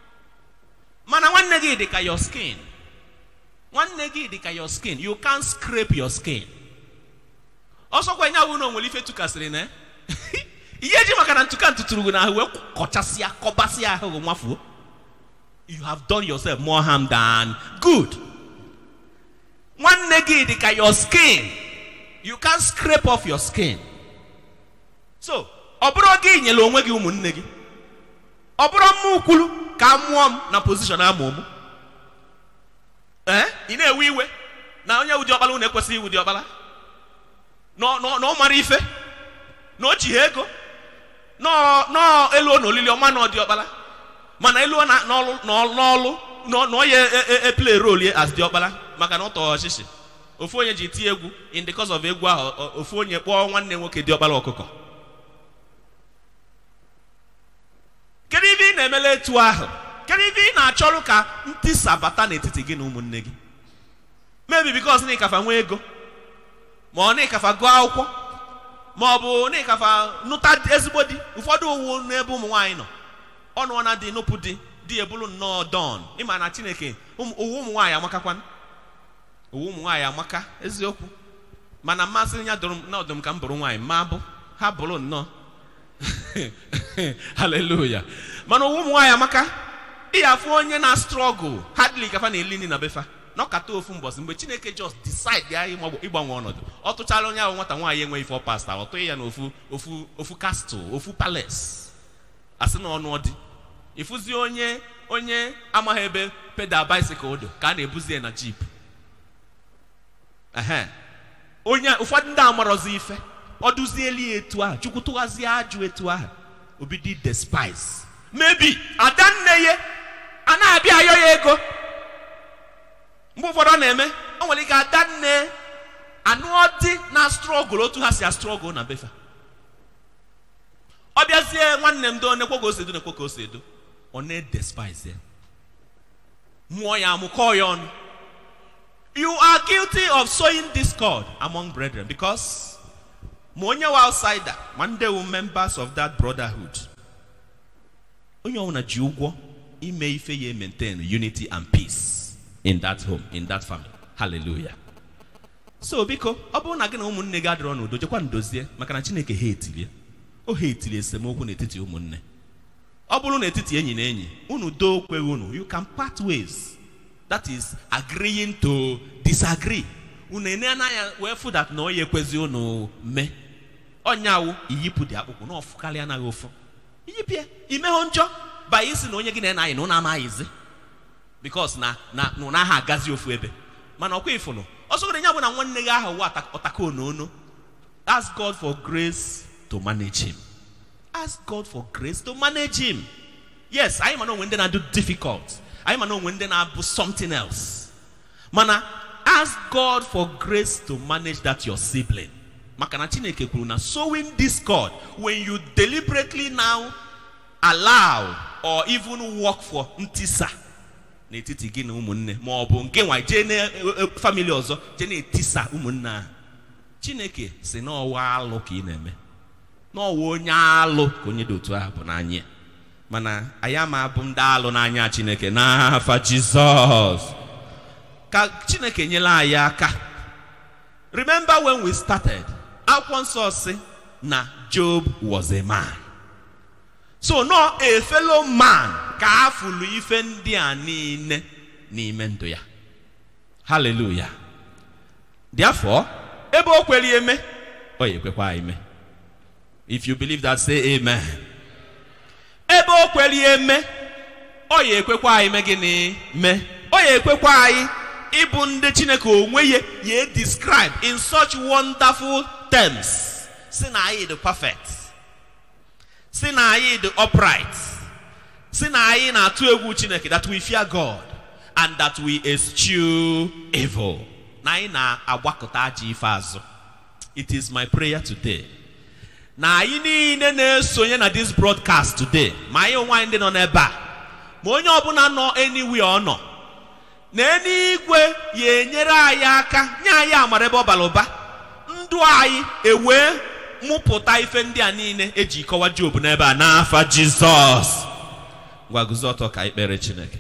Mana nwanne gị dị ka your skin. Nwanne gị dị ka your skin. You can't scrape your skin. Also kwa nya wụ na onwere ife tukasịrị na. Ihe ji maka na ntuka ntuturu na ahụ wee kọchasịa kọbasịa ahụ nwafuo. You have done yourself more harm than good. Nwanne gị dị ka your skin. You can't scrape off your skin. So, ọ bụrụ gị nyere onwe gị ụmụnne gị. Ọ bụrụ m ukwulu ka mụọ m na position amụ m. Eh? Ị na-ewe iwe na onye ụdị ọkpala unu ekwesịghị ụdị ọkpala. No no no mara ife. No chi ego. No no elu na olili ọma na ọdị ọkpala. Mana elu na n'ọlụ n'ọlụ no no ye e play role as dị ọkpala maka na ọ tọọ ọchịchị. Ofu onye ji tie egwu in the cause of egwu ahụ ofu onye kpọọ nwanne nwoke dị ọkpala ọkụkọ. Kedu ibe ị na-emele etu ahụ? Kedu ibe ị na-achọrụ ka ntisa bata n'etiti gị na ụmụnne gị? Maybe because na ịkafa nwe ego, ma ọ na ịkafa gụọ akwụkwọ, ma ọ bụ na ịkafa nụta ezigbo di. Ụfọdụ owu n'ebe ụmụ nwaanyị nọ. Ọnụ ọ na-adị nụpụ di di ebulu nnọọ don. Ịma na Chineke owu ụmụ nwaanyị amakakwan. Owu ụmụ nwaanyị amaka eziokwu. Mana mmasị ya dụrụ na ọdụm ka m bụrụ nwaanyị ma bụ ha bụrụ nnọọ. Hallelujah. Mana owu ụmụ nwaanyị amaka. Ị afụ onye na struggle hardly kafa na-eli nri na befa. Nọkata ofu mbọsị mgbe Chineke just decide ya ịgbanwe ọnọdụ. Ọ tụchara onye ahụ nwata nwaanyị enweghị ife pasta. Ọ tụghị ya na ofu ofu ofu castle, ofu palace. Asị na ọnụ ọdị. Ifuzi onye onye amaghị ebe pedal bicycle do ka a na-ebuzi na jeep. Ehe. Onye ụfọdụ ndị amarozi ife. Ọ duzieli etu ahụ, Chukwu tụghazie ajụ etu ahụ. Obi dị despise. maybe adanne ye ana abia ayo ya ego mgbe ụfọdụ na-eme o nwere ike adanne anụ ọdị na struggle otu ha si a struggle na befa ọ bịazie nwanne m do nekwo ka o si edo nekwo ka o si edo ọ na-despise ya mụọ ya amụkọ ya ọnụ. You are guilty of sowing discord among brethren because onye wa outsider one day we members of that brotherhood onye ọbụla ji ụgwọ ime ife ya maintain unity and peace in that home, in that family. Hallelujah. So biko ọ bụrụ na gị na ụmụnne gị adịrọ n'udo jekwa ndozie maka na Chineke hate o hate esemokwu n'etiti ụmụnne. Ọ bụrụ n'etiti enyi na enyi unu do kweghị unu, you can part ways. That is agreeing to disagree. Unu ene na ya wee fu that na oye kwezi unu me onyawo iyipu dị akpụkpụ na ọfụkarị anaghị ofu iyipie ime ho njọ ba isi na onye gị na anyị na ụna amaghịzi because na na na ha agazi ofu ebe mana ọkwa ifunu ọsọ gị nya bụ na nwanne gị ahụ wa ọtaka onono. Ask God for grace to manage him. Ask God for grace to manage him. Yes, I am not when they do difficult. I am not when they do something else. Mana, ask God for grace to manage that your sibling. Makana Chineke kwuru na sowing discord when you deliberately now allow or even work for ntisa n'etiti gị na ụmụnne ma ọ bụ nke nwa je na family ọzọ je na etisa ụmụnne. Chineke si na ọwa alụ ka ị na-eme n'ọwa onye alụ ka onye dị otu ahụ bụ n'anya mana anyị ama abụ ndị alụ n'anya Chineke n'afa Jizọs ka Chineke nyere anyị aka. Remember when we started, akwụkwọ nsọ sị na Job was a man. So no a fellow man ka afụlụ ife ndị a niile n'ime ndụ ya. Hallelujah. Therefore, ebe o kwere eme o yekwekwa ime. If you believe that, say amen. Ebe o kwere eme o yekwekwa ime gịnị me o yekwekwa anyị ịbụ ndị Chineke onwe ye ye describe in such wonderful terms. Sị na anyị the perfect, sị na anyị the upright, sị na anyị na-atụ egwu Chineke, that we fear God and that we eschew evil. Na anyị na-agbakọta ajọ ife azụ. It is my prayer today na anyị niile na-esonye na this broadcast today, ma anyị onwe anyị ndị nọ n'ebe a ma onye ọbụla nọ anywhere ọ nọ, na eluigwe ya enyere anyị aka nye anyị amara ebe ọ bara ụba, ndụ anyị ewee mụpụta ife ndị a niile eji kọwa Job n'ebe a n'afa Jizọs. Ngwa guzo ọtọ ka anyị kpere Chineke.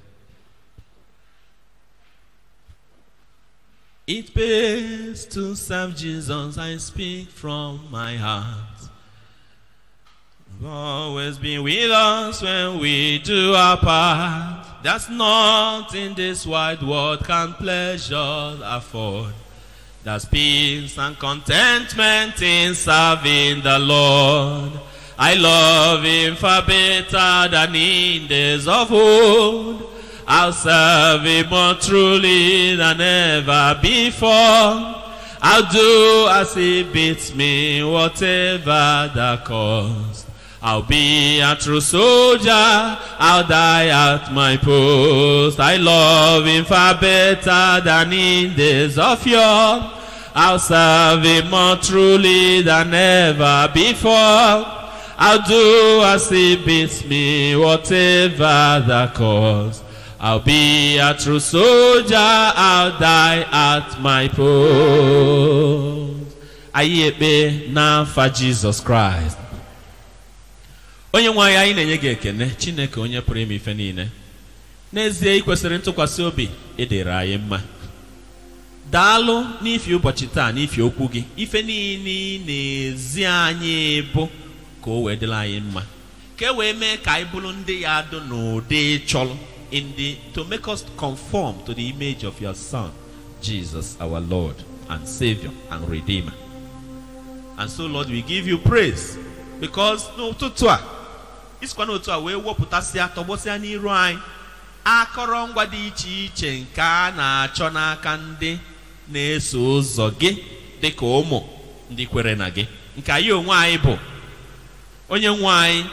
It pays to serve Jesus, I speak from my heart. You've always been with us when we do our part. There's nothing this wide world can pleasure afford. There's peace and contentment in serving the Lord. I love him far better than in days of old. I'll serve him more truly than ever before. I'll do as he bids me, whatever the cost. I'll be a true soldier, I'll die at my post. I love him far better than in days of yore. I'll serve him more truly than ever before. I'll do as he bids me, whatever the cost. I'll be a true soldier, I'll die at my post. Anyị ekpe n'afa Jesus Christ. Onye nwe anyị anyị na-enye gị ekene, Chineke onye pụrụ ime ife niile. N'ezie ị kwesịrị ntụkwasị obi, ị dịrị anyị mma. Daalụ n'ifi ụbọchị taa n'ifi okwu gị, ife niile na-ezi anyị bụ ka o wee dịrị anyị mma. Ka e wee mee ka anyị bụrụ ndị ya adụ n'ụdị chọrọ. In the to make us conform to the image of your Son, Jesus, our Lord and Savior and Redeemer. And so, Lord, we give you praise because no tutua is kwano tutua we woputasia tobosia n'iru anyị akọrọngwa dị iche iche nke a na-achọ n'aka ndị na-eso ụzọ gị dịka ụmụ ndị kwere na gị. Nke anyị onwe anyị bụ onye nwe anyị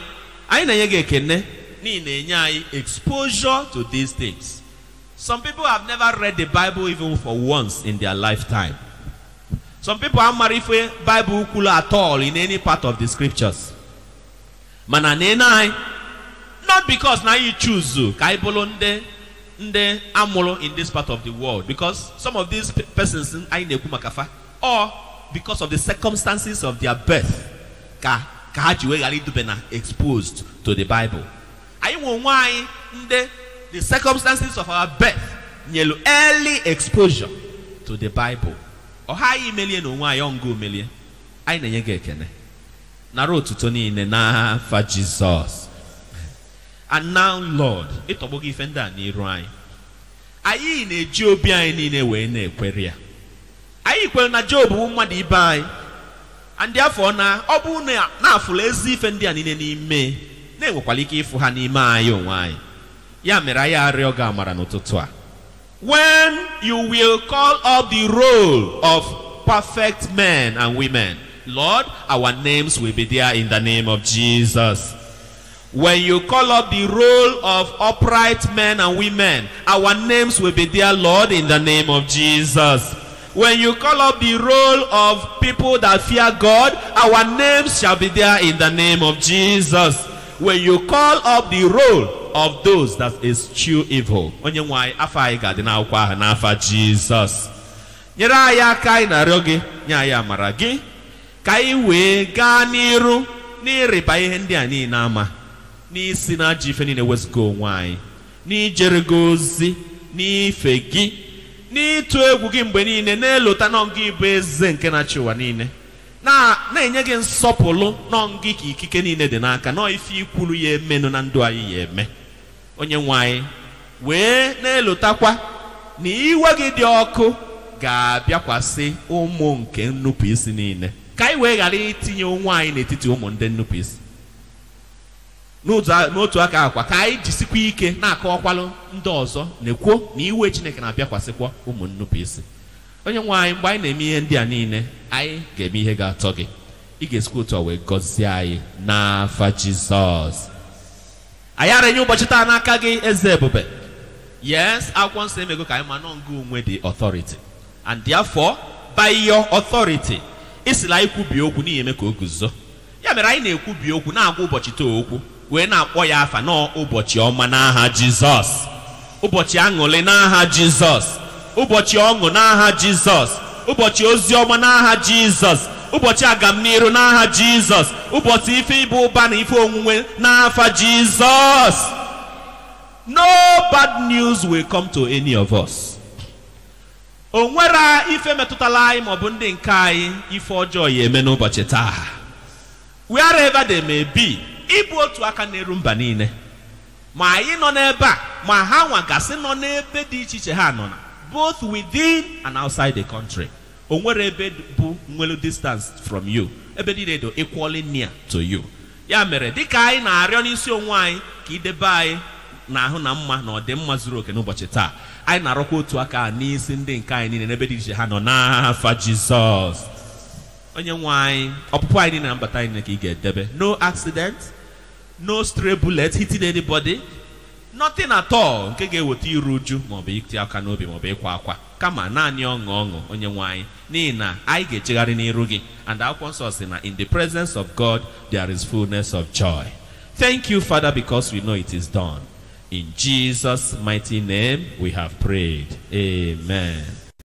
I na yege kene ni na exposure to these things. Some people have never read the Bible even for once in their lifetime. Some people are married for Bible at all in any part of the scriptures. Mananenai, not because now you choose to kaibolonde nde amolo in this part of the world, because some of these persons are in the or because of the circumstances of their birth, ka exposed to the Bible. I want why the the circumstances of our birth nyelu early exposure to the Bible. Or high million or why young go million. I na yege kene. Naro tutoni in na for Jesus. And now, Lord, it obogi fenda ni roi. Ayi in a Jobia in a way ne queria. Ayi kwel na Job umadi buy. And therefore na obu na fulezi fendia in any me. Ne wakwaliki fuhani ma yo why. Ya meraya rioga maranototwa. When you will call up the roll of perfect men and women, Lord, our names will be there in the name of Jesus. When you call up the roll of upright men and women, our names will be there, Lord, in the name of Jesus. When you call up the roll of people that fear God, our names shall be there in the name of Jesus. When you call up the roll of those that eschew evil, onye nwai afa iga dị n'akwụkwọ ahụ n'afa Jesus. Nyere anyị aka ị na-arịọ gị, nye anyị amara gị, ka anyị wee gaa n'iru n'ịrịba ihe ndị a niile ama, n'isi na ajọ ife niile wezụga onwe anyị, n'ijere gị ozi, n'ife gị, n'ịtụ egwu gị mgbe niile, n'elota nọ gị bụ eze nke na-achị ụwa niile, na na-enye gị nsọpụrụ nọ gị ka ikike niile dị n'aka, nọ ife ikwuru ya emenụ na ndụ anyị ya eme. Onye nwanyị wee na-elotakwa na iwe gị dị ọkụ ga-abịakwasị ụmụ nke nnupụ isi niile, ka anyị wee ghara itinye onwe anyị n'etiti ụmụ ndị nnupụ isi. N'otu aka akwa ka anyị jisikwa ike na-akọwakwalụ ndị ọzọ na-ekwuo na iwe Chineke na-abịakwasịkwa ụmụ nnupụ isi. Onye nwanyị mgbe anyị na-eme ihe ndị a niile, anyị ga-eme ihe ga-atọ gị. Ị ga-esikwa otu a wee gọzie anyị n'afa Jizọs. Anyị arenye ụbọchị taa n'aka gị eze ebube. Yes, akwụkwọ nsọ emego ka anyị ma nọ ngụ onwe the authority, and therefore by your authority isila anyị kwubi okwu n'ihi eme ka o guzo. Ya mere anyị na-ekwubi okwu na-agwa ụbọchị taa okwu wee na-akpọ ya afa nọ ụbọchị ọma n'aha Jizọs, ụbọchị aṅụrị n'aha Jizọs, ụbọchị ọṅụ n'aha Jizọs, ụbọchị ozi ọma n'aha Jizọs, ụbọchị agamniru n'aha Jizọs, ụbọchị ife ịbụ ụba na ife onwunwe n'afa Jizọs. No bad news will come to any of us. Onwera ife metụtala anyị maọbụ ndị nke anyị ife ọjọọ ya eme n'ụbọchị taa. Wherever they may be, ịbụ otu aka na-eru mba niile. Ma anyị nọ n'ebe a, ma ha nwa gasị nọ n'ebe dị iche iche ha nọ na, both within and outside the country. Onwere ebe bụ nwelu distance from you. Ebe dị do equally near to you. Ya mere dịka anyị na-arịọ n'isi onwe anyị ka idebe anyị n'ahụ na mma na ọdịmma zuru oke n'ụbọchị taa, anyị na-arọkwa otu aka n'isi ndị nke anyị niile n'ebe dị iche ha nọ n'afa Jizọs. Onye nwe anyị, ọpụpụ anyị niile na mbata anyị ka ị ga-edebe. No accident, no stray bullet hitting anybody, nothing at all nke ga-eweta iru uju maọbụ iti aka n'obi maọbụ ịkwa akwa, kama naanị ọṅụ ọṅụ onye nwe anyị, n'ihi na anyị ga-ejegharị n'iru gị. And akwụkwọ nsọ sị na in the presence of God there is fullness of joy. Thank you, Father, because we know it is done. In Jesus' mighty name we have prayed. Amen.